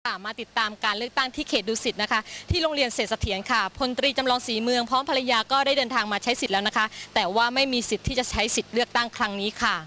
มาติดตามการเลือกตั้งที่เขตดุสิตนะคะที่โรงเรียนเศรษฐเสถียรค่ะพลตรีจำลองศรีเมืองพร้อมภรรยาก็ได้เดินทางมาใช้สิทธิ์แล้วนะคะแต่ว่าไม่มีสิทธิ์ที่จะใช้สิทธิ์เลือกตั้งครั้งนี้ค่ะ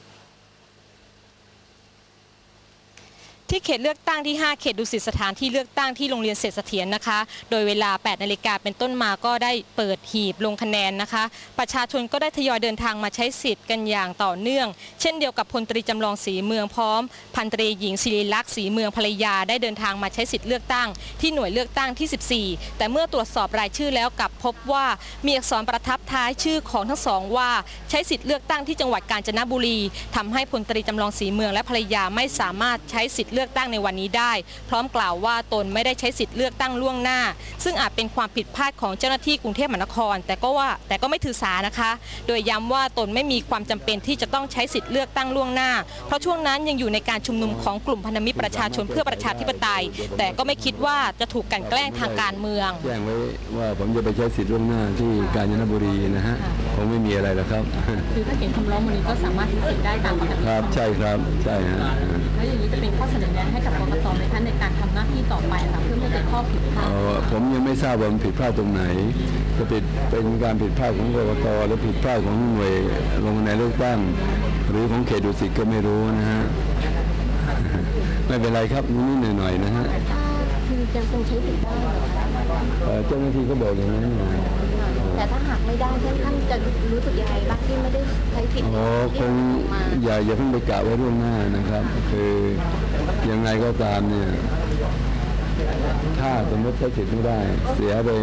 ที่เขตเลือกตั้งที่5เขตดุสิตสถานที่เลือกตั้งที่โรงเรียนเศรษฐเสถียรนะคะโดยเวลา 8 นาฬิกาเป็นต้นมาก็ได้เปิดหีบลงคะแนนนะคะประชาชนก็ได้ทยอยเดินทางมาใช้สิทธิ์กันอย่างต่อเนื่องเช่นเดียวกับพลตรีจำลองศรีเมืองพร้อมพันตรีหญิงศิริลักษณ์ศรีเมืองภรรยาได้เดินทางมาใช้สิทธิ์เลือกตั้งที่หน่วยเลือกตั้งที่14แต่เมื่อตรวจสอบรายชื่อแล้วกลับพบว่ามีอักษรประทับท้ายชื่อของทั้งสองว่าใช้สิทธิ์เลือกตั้งที่จังหวัดกาญจนบุรีทำให้พลตรีจำลองศรีเมืองและภรรยาไม่สามารถใช้สิทธิ์เลือกตั้งในวันนี้ได้พร้อมกล่าวว่าตนไม่ได้ใช้สิทธิ์เลือกตั้งล่วงหน้าซึ่งอาจเป็นความผิดพลาดของเจ้าหน้าที่กรุงเทพมหานครแต่ก็ไม่ถือสานะคะโดยย้ำว่าตนไม่มีความจำเป็นที่จะต้องใช้สิทธิ์เลือกตั้งล่วงหน้าเพราะช่วงนั้นยังอยู่ในการชุมนุมของกลุ่มพันธมิตรประชาชนเพื่อประชาธิปไตยแต่ก็ไม่คิดว่าจะถูกกลั่นแกล้งทางการเมืองแจ้งไว้ว่าผมจะไปใช้สิทธิ์ล่วงหน้าที่กาญจนบุรีนะฮะคงไม่มีอะไรหรอกครับคือถ้าเห็นคำร้องวันนี้ก็สามารถใช้สิทธิ์ได้ตามปกติครับใช่ครับใช่ฮะแล้วอย่างนี้จะเป็นข้อเสนอแนะให้กับกกต.ไหมคะในการทำหน้าที่ต่อไปค่ะเพื่อไม่ให้เกิดข้อผิดพลาดผมยังไม่ทราบว่ามันผิดพลาดตรงไหนจะเป็นการผิดพลาดของกกต.หรือผิดพลาดของหน่วยลงคะแนนเลือกตั้งหรือของเขตดุสิตก็ไม่รู้นะฮะไม่เป็นไรครับนิดๆหน่อยๆนะฮะคือจะคงใช้สิทธิ์ได้เจ้าหน้าที่ก็บอกอย่างนั้นแต่ถ้าหากไม่ได้ท่านจะรู้สึกยังไงบ้างที่ไม่ได้ใช้สิทธิ์คงอย่าเพิ่งไปกะไว้ล่วงหน้านะครับคือยังไงก็ตามเนี่ยถ้าสมมติใช้สิทธิ์ไม่ได้เสียไป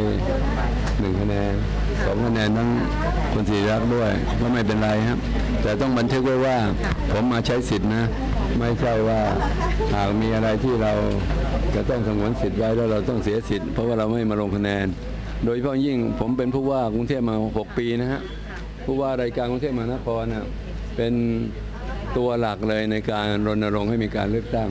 1 คะแนน2 คะแนนทั้งคนศิริลักษณ์ด้วยก็ไม่เป็นไรครับแต่ต้องบันทึกไว้ว่าผมมาใช้สิทธิ์นะไม่ใช่ว่าหากมีอะไรที่เราจะต้องสงวนสิทธิ์ไว้แล้วเราต้องเสียสิทธิ์เพราะว่าเราไม่มาลงคะแนนโดยเฉพาะยิ่งผมเป็นผู้ว่ากรุงเทพมา6 ปีนะฮะผู้ว่ารายการกรุงเทพมหานครนะเป็นตัวหลักเลยในการรณรงค์ให้มีการเลือกตั้ง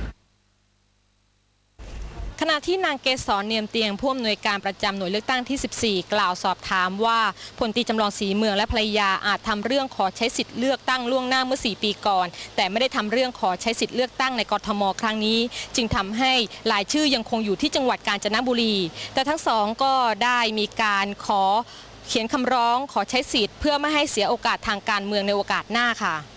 ขณะที่นางเกษรเนียมเตียงผู้อำนวยการประจำหน่วยเลือกตั้งที่14กล่าวสอบถามว่าพลตรีจำลองศรีเมืองและภรรยาอาจทำเรื่องขอใช้สิทธิ์เลือกตั้งล่วงหน้าเมื่อ4 ปีก่อนแต่ไม่ได้ทำเรื่องขอใช้สิทธิ์เลือกตั้งในกทมครั้งนี้จึงทำให้รายชื่อยังคงอยู่ที่จังหวัดกาญจนบุรีแต่ทั้งสองก็ได้มีการขอเขียนคำร้องขอใช้สิทธิ์เพื่อไม่ให้เสียโอกาสทางการเมืองในโอกาสหน้าค่ะ